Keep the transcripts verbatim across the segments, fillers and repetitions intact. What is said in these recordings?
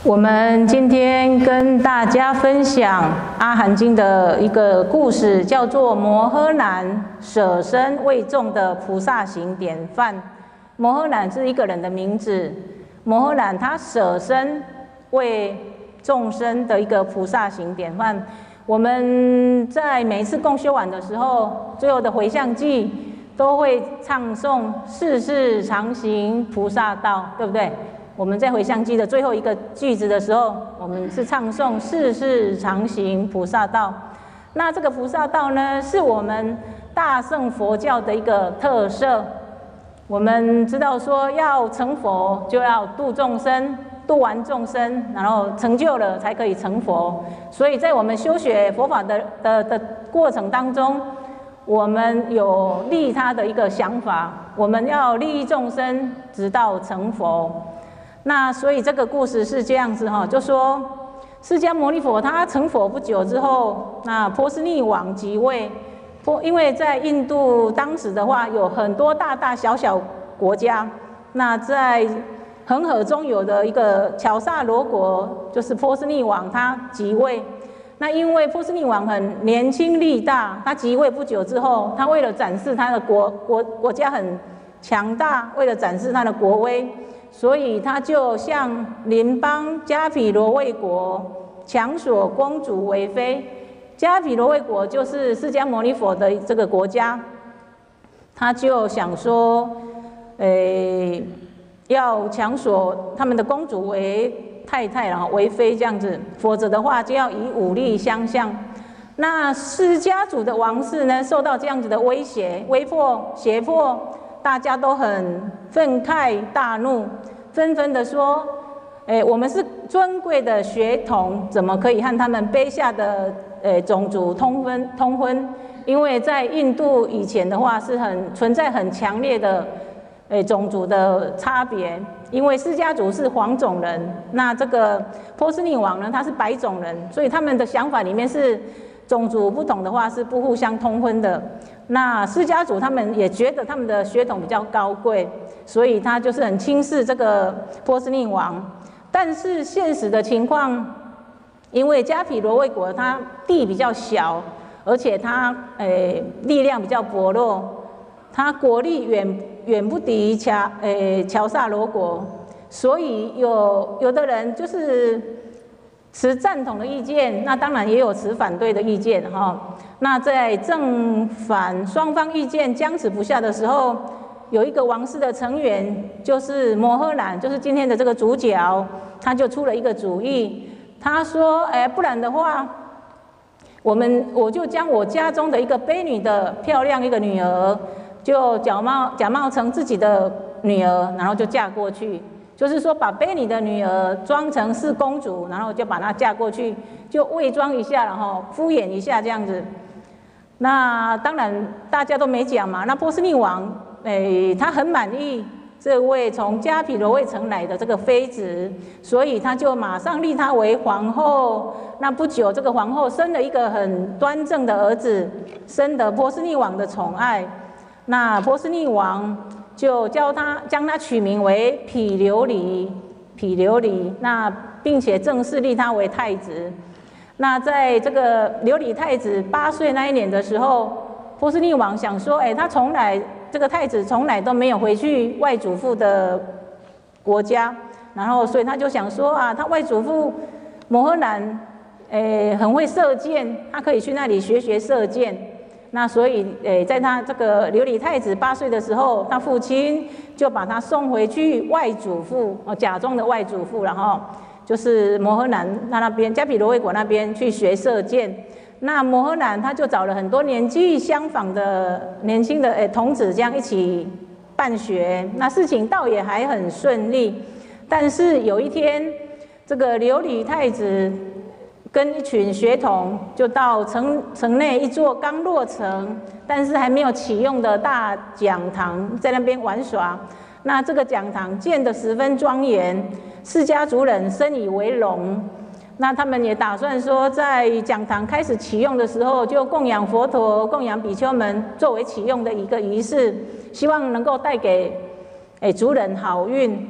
我们今天跟大家分享《阿含经》的一个故事，叫做摩诃男舍身为众的菩萨行典范。摩诃男是一个人的名字，摩诃男他舍身为众生的一个菩萨行典范。我们在每一次共修完的时候，最后的回向偈都会唱诵“世世常行菩萨道”，对不对？我们在回向偈的最后一个句子的时候，我们是唱诵“世世常行菩萨道”。那这个菩萨道呢，是我们大乘佛教的一个特色。我们知道说，要成佛就要度众生，度完众生，然后成就了才可以成佛。所以在我们修学佛法的的的过程当中，我们有利他的一个想法，我们要利益众生，直到成佛。那所以这个故事是这样子哈，就说释迦牟尼佛他成佛不久之后，那波斯匿王即位。因为在印度当时的话，有很多大大小小国家，那在恒河中有的一个乔萨罗国，就是波斯匿王他即位。那因为波斯匿王很年轻力大，他即位不久之后，他为了展示他的国国国家很强大，为了展示他的国威，所以他就向邻邦迦毗罗卫国强索公主为妃。迦毗罗卫国就是释迦牟尼佛的这个国家，他就想说，诶、欸，要强索他们的公主为太太，然后为妃这样子，否则的话就要以武力相向。那释迦族的王室呢，受到这样子的威胁、威迫、胁迫，大家都很愤慨大怒，纷纷的说：“诶、欸，我们是尊贵的血统，怎么可以和他们卑下的？”呃，种族通婚通婚，因为在印度以前的话是很存在很强烈的，呃，种族的差别。因为释迦族是黄种人，那这个波斯匿王呢，他是白种人，所以他们的想法里面是种族不同的话是不互相通婚的。那释迦族他们也觉得他们的血统比较高贵，所以他就是很轻视这个波斯匿王。但是现实的情况，因为迦毗罗卫国它地比较小，而且它诶力量比较薄弱，它国力远远不敌乔诶乔萨罗国，所以有有的人就是持赞同的意见，那当然也有持反对的意见哈。那在正反双方意见僵持不下的时候，有一个王室的成员，就是摩诃男，就是今天的这个主角，他就出了一个主意。他说：“哎，不然的话，我们我就将我家中的一个卑女的漂亮一个女儿，就假冒假冒成自己的女儿，然后就嫁过去。就是说，把卑女的女儿装成是公主，然后就把她嫁过去，就伪装一下，然后敷衍一下这样子。那当然大家都没讲嘛。那波斯匿王，哎，他很满意这位从迦毗罗卫城来的这个妃子，所以他就马上立她为皇后。那不久，这个皇后生了一个很端正的儿子，深得波斯匿王的宠爱。那波斯匿王就叫他将他取名为毗琉璃，毗琉璃。那并且正式立他为太子。那在这个琉璃太子八岁那一年的时候，波斯匿王想说，哎，他从来这个太子从来都没有回去外祖父的国家，然后所以他就想说啊，他外祖父摩诃男，诶，很会射箭，他可以去那里学学射箭。那所以，诶，在他这个琉璃太子八岁的时候，他父亲就把他送回去外祖父，哦，假装的外祖父，然后就是摩诃男他那边迦毗罗卫国那边去学射箭。那摩诃男他就找了很多年纪相仿的年轻的诶童子，这样一起办学。那事情倒也还很顺利。但是有一天，这个琉璃太子跟一群学童就到城城内一座刚落成但是还没有启用的大讲堂，在那边玩耍。那这个讲堂建得十分庄严，释迦族人深以为荣。那他们也打算说，在讲堂开始启用的时候，就供养佛陀、供养比丘们，作为启用的一个仪式，希望能够带给诶族人好运。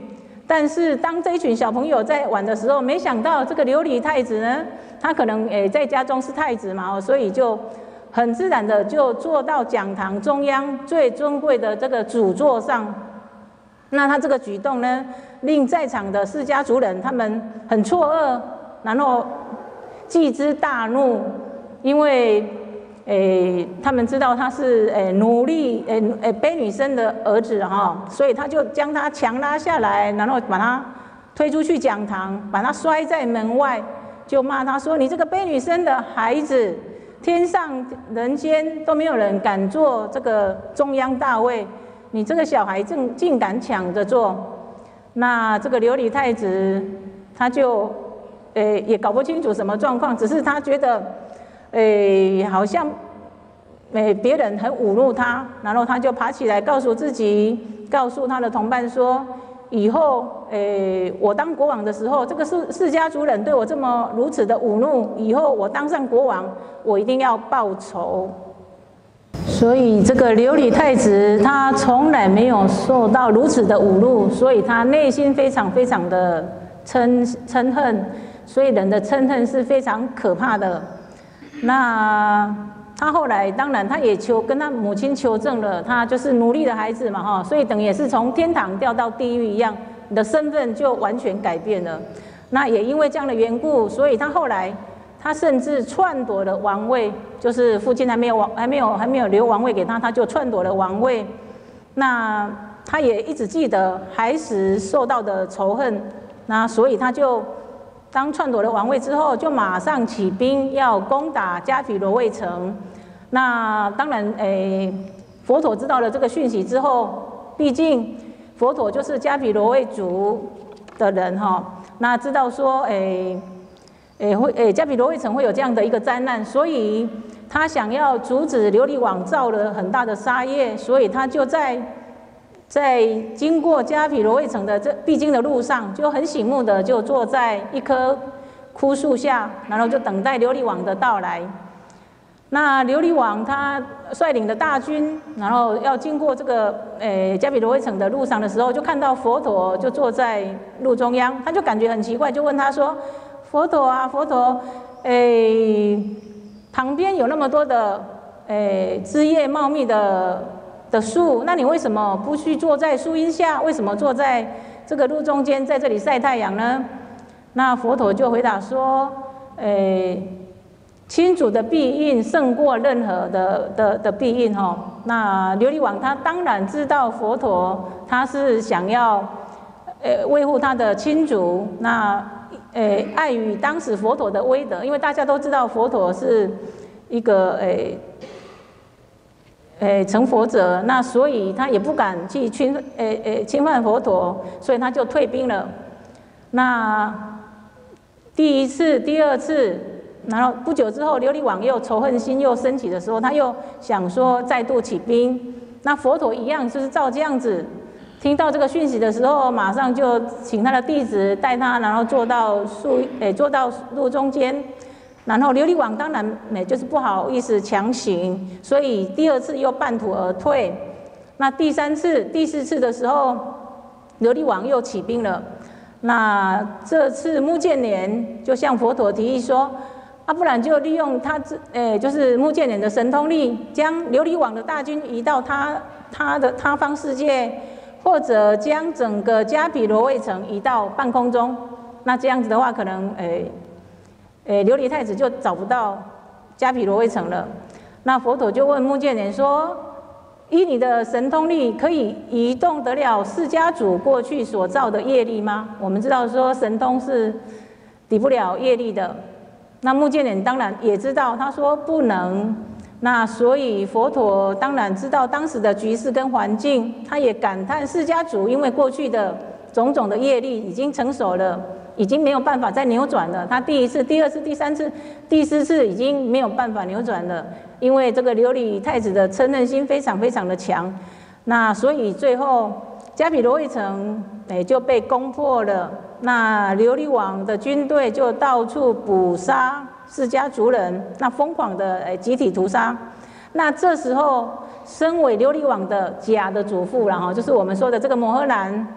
但是当这一群小朋友在玩的时候，没想到这个琉璃太子呢，他可能诶在家中是太子嘛，所以就很自然的就坐到讲堂中央最尊贵的这个主座上。那他这个举动呢，令在场的释迦族人他们很错愕，然后既之大怒，因为诶他们知道他是诶奴隶诶诶卑女生的儿子哈，所以他就将他强拉下来，然后把他推出去讲堂，把他摔在门外，就骂他说：“你这个卑女生的孩子！天上人间都没有人敢坐这个中央大位，你这个小孩竟竟敢抢着坐。”那这个琉璃太子他就，诶也搞不清楚什么状况，只是他觉得，诶好像，诶别人很侮辱他，然后他就爬起来告诉自己，告诉他的同伴说：“以后，诶我当国王的时候，这个释释迦族人对我这么如此的侮辱，以后我当上国王，我一定要报仇。”所以这个琉璃太子他从来没有受到如此的侮辱，所以他内心非常非常的嗔嗔恨，所以人的嗔恨是非常可怕的。那他后来当然他也求跟他母亲求证了，他就是奴隶的孩子嘛哈，所以等于也是从天堂掉到地狱一样，你的身份就完全改变了。那也因为这样的缘故，所以他后来他甚至篡夺了王位，就是父亲还没有王还没有还没有留王位给他，他就篡夺了王位。那他也一直记得孩时受到的仇恨，那所以他就当篡夺了王位之后，就马上起兵要攻打迦毗罗卫城。那当然，诶，佛陀知道了这个讯息之后，毕竟佛陀就是迦毗罗卫族的人哈，那知道说，诶，诶会诶迦毗罗卫城会有这样的一个灾难，所以他想要阻止琉璃王造了很大的杀业，所以他就在在经过迦毗罗卫城的这必经的路上，就很醒目的就坐在一棵枯树下，然后就等待琉璃王的到来。那琉璃王他率领的大军，然后要经过这个诶迦毗罗卫城的路上的时候，就看到佛陀就坐在路中央，他就感觉很奇怪，就问他说：“佛陀啊，佛陀，诶，旁边有那么多的诶枝叶茂密的的树，那你为什么不去坐在树荫下？为什么坐在这个路中间，在这里晒太阳呢？”那佛陀就回答说：“诶。”亲主的庇荫胜过任何的的的庇荫哈。那琉璃王他当然知道佛陀他是想要，呃维护他的亲主。那呃碍于当时佛陀的威德，因为大家都知道佛陀是一个诶诶成佛者，那所以他也不敢去侵诶诶侵犯佛陀，所以他就退兵了。那第一次、第二次。然后不久之后，琉璃王又仇恨心又升起的时候，他又想说再度起兵。那佛陀一样就是照这样子，听到这个讯息的时候，马上就请他的弟子带他，然后坐到树诶坐到路中间。然后琉璃王当然也就是不好意思强行，所以第二次又半途而退。那第三次、第四次的时候，琉璃王又起兵了。那这次目犍连就向佛陀提议说。啊，不然就利用他，诶，就是目犍连的神通力，将琉璃王的大军移到他他的他方世界，或者将整个迦毗罗卫城移到半空中。那这样子的话，可能诶诶琉璃太子就找不到迦毗罗卫城了。那佛陀就问目犍连说：“依你的神通力，可以移动得了释迦族过去所造的业力吗？”我们知道说神通是抵不了业力的。那目犍连当然也知道，他说不能。那所以佛陀当然知道当时的局势跟环境，他也感叹释迦族因为过去的种种的业力已经成熟了，已经没有办法再扭转了。他第一次、第二次、第三次、第四次已经没有办法扭转了，因为这个琉璃太子的嗔恨心非常非常的强。那所以最后迦毗罗卫城诶就被攻破了。那琉璃王的军队就到处捕杀释迦族人，那疯狂的诶集体屠杀。那这时候，身为琉璃王的假的祖父，然后就是我们说的这个摩诃兰，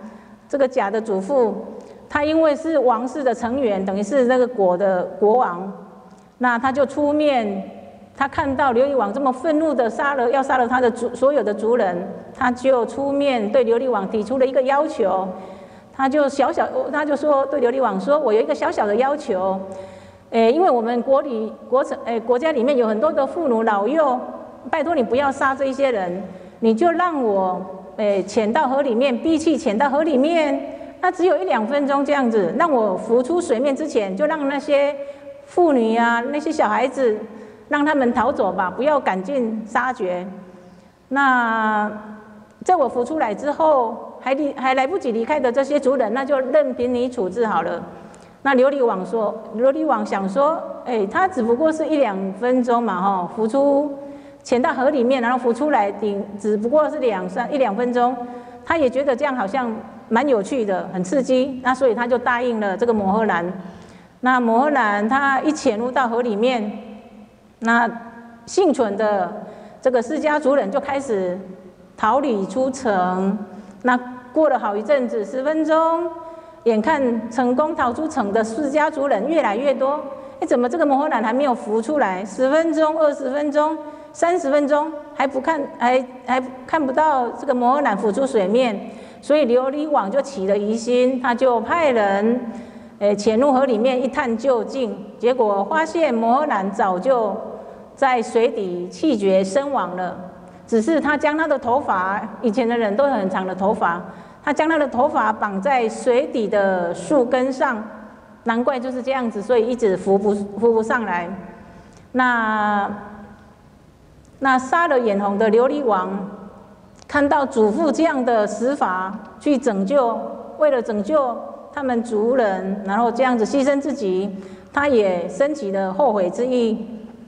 这个甲的祖父，他因为是王室的成员，等于是那个国的国王，那他就出面。他看到琉璃王这么愤怒的杀了，要杀了他的族所有的族人，他就出面对琉璃王提出了一个要求。他就小小，他就说对琉璃王说：“我有一个小小的要求，诶，因为我们国里国城诶国家里面有很多的妇孺老幼，拜托你不要杀这一些人，你就让我诶潜到河里面，闭气潜到河里面，那只有一两分钟这样子，让我浮出水面之前，就让那些妇女啊，那些小孩子。”让他们逃走吧，不要赶尽杀绝。那在我浮出来之后，还离还来不及离开的这些族人，那就任凭你处置好了。那琉璃王说，琉璃王想说，哎，他只不过是一两分钟嘛，哈，浮出潜到河里面，然后浮出来，顶只不过是两三一两分钟，他也觉得这样好像蛮有趣的，很刺激。那所以他就答应了这个摩诃男。那摩诃男他一潜入到河里面。那幸存的这个释迦族人就开始逃离出城。那过了好一阵子，十分钟，眼看成功逃出城的释迦族人越来越多。哎，怎么这个摩诃男还没有浮出来？十分钟、二十分钟、三十分钟还不看，还还看不到这个摩诃男浮出水面。所以琉璃王就起了疑心，他就派人。诶，潜入河里面一探究竟，结果发现摩诃男早就在水底气绝身亡了。只是他将他的头发，以前的人都有很长的头发，他将他的头发绑在水底的树根上，难怪就是这样子，所以一直浮不浮不上来。那那杀了眼红的琉璃王，看到祖父这样的死法，去拯救，为了拯救。他们族人，然后这样子牺牲自己，他也升起了后悔之意。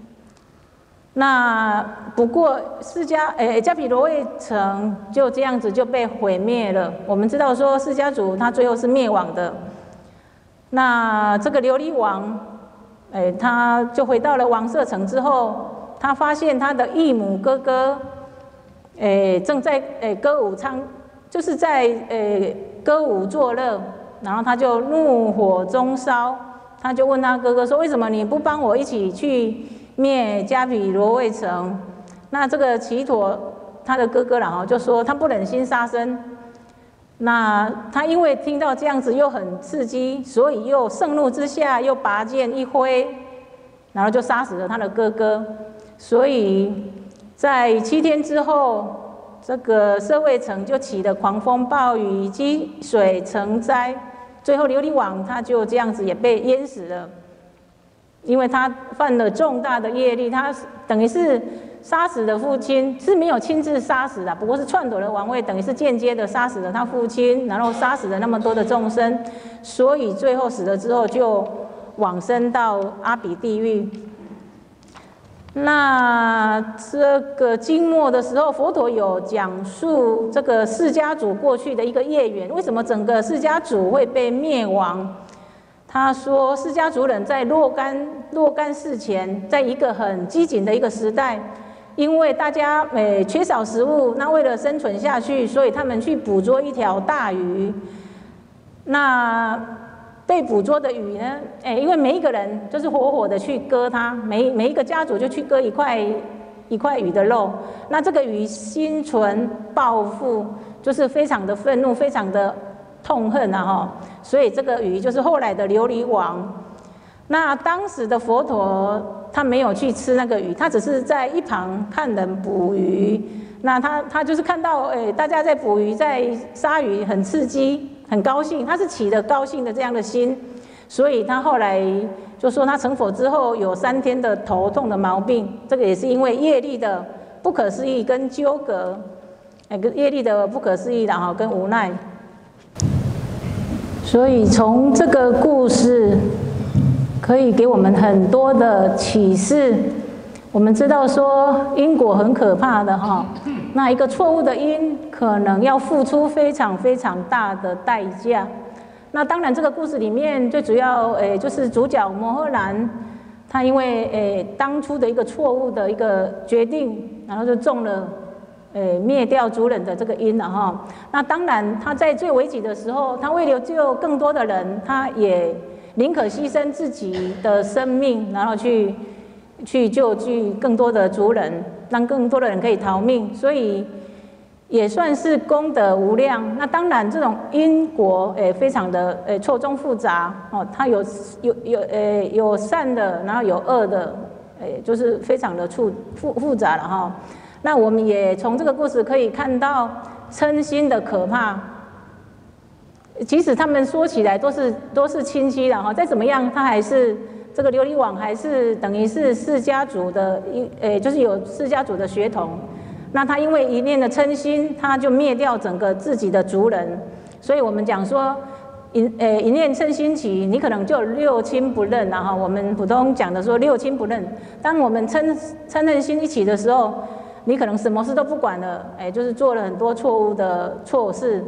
那不过释迦诶迦毗罗卫城就这样子就被毁灭了。我们知道说释迦族他最后是灭亡的。那这个琉璃王，诶他就回到了王舍城之后，他发现他的异母哥哥，诶正在诶歌舞唱，就是在诶歌舞作乐。然后他就怒火中烧，他就问他哥哥说：“为什么你不帮我一起去灭迦毗罗卫城？”那这个祇陀他的哥哥然后就说他不忍心杀生。那他因为听到这样子又很刺激，所以又盛怒之下又拔剑一挥，然后就杀死了他的哥哥。所以在七天之后，这个舍卫城就起了狂风暴雨，积水成灾。最后琉璃王他就这样子也被淹死了，因为他犯了重大的业力，他等于是杀死了父亲，是没有亲自杀死的，不过是篡夺了王位，等于是间接的杀死了他父亲，然后杀死了那么多的众生，所以最后死了之后就往生到阿鼻地狱。那这个经末的时候，佛陀有讲述这个释迦族过去的一个业缘，为什么整个释迦族会被灭亡？他说，释迦族人在若干若干世前，在一个很饥馑的一个时代，因为大家诶缺少食物，那为了生存下去，所以他们去捕捉一条大鱼。那被捕捉的鱼呢？哎，因为每一个人就是活活的去割它，每每一个家族就去割一块一块鱼的肉。那这个鱼心存报复，就是非常的愤怒，非常的痛恨啊哈。所以这个鱼就是后来的琉璃王。那当时的佛陀他没有去吃那个鱼，他只是在一旁看人捕鱼。那他他就是看到哎大家在捕鱼，在杀鱼，很刺激。很高兴，他是起了高兴的这样的心，所以他后来就说他成佛之后有三天的头痛的毛病，这个也是因为业力的不可思议跟纠葛，哎，业力的不可思议然后跟无奈。所以从这个故事可以给我们很多的启示。我们知道说因果很可怕的哈，那一个错误的因可能要付出非常非常大的代价。那当然这个故事里面最主要诶就是主角摩诃男，他因为诶当初的一个错误的一个决定，然后就中了呃，灭掉族人的这个因了哈。那当然，他在最危急的时候，他为了救更多的人，他也宁可牺牲自己的生命，然后去去救济更多的族人，让更多的人可以逃命，所以也算是功德无量。那当然，这种因果诶，非常的诶错综复杂哦，它有有有诶有善的，然后有恶的，诶就是非常的复复复杂了哈。那我们也从这个故事可以看到嗔心的可怕。即使他们说起来都是都是亲戚了哈，再怎么样，他还是这个琉璃王还是等于是释迦族的一诶，就是有释迦族的血统。那他因为一念的嗔心，他就灭掉整个自己的族人。所以我们讲说，一诶一念嗔心起，你可能就六亲不认了哈。我们普通讲的说六亲不认，当我们嗔嗔恨心一起的时候，你可能什么事都不管了，哎，就是做了很多错误的错事。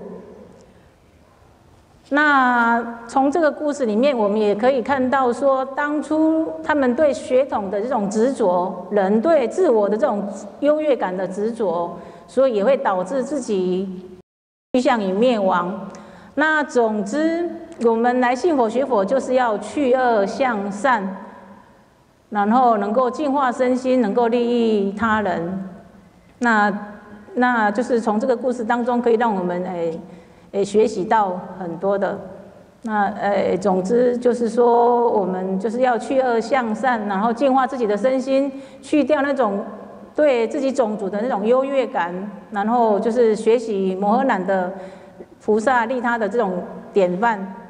那从这个故事里面，我们也可以看到说，当初他们对血统的这种执着，人对自我的这种优越感的执着，所以也会导致自己趋向于灭亡。那总之，我们来信佛学佛，就是要去恶向善，然后能够净化身心，能够利益他人。那那就是从这个故事当中，可以让我们诶。也学习到很多的，那呃，总之就是说，我们就是要去恶向善，然后净化自己的身心，去掉那种对自己种族的那种优越感，然后就是学习摩诃南的菩萨利他的这种典范。